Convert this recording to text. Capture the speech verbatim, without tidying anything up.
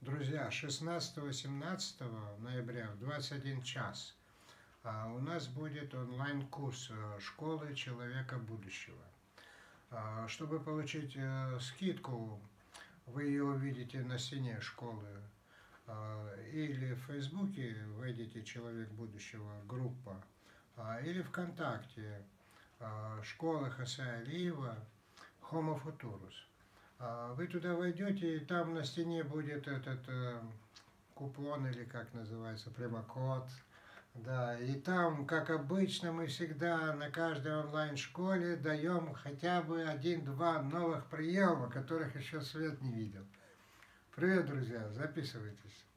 Друзья, шестнадцатого-семнадцатого ноября в двадцать один час а, у нас будет онлайн-курс э, «Школы человека будущего». А, чтобы получить э, скидку, вы ее увидите на стене школы, а, или в Фейсбуке войдите «Человек будущего» группа, а, или ВКонтакте а, «Школа Хосе Алиева Homo Futurus». Вы туда войдете, и там на стене будет этот э, купон, или как называется, промокод. Да, и там, как обычно, мы всегда на каждой онлайн-школе даем хотя бы один-два новых приема, которых еще свет не видел. Привет, друзья, записывайтесь.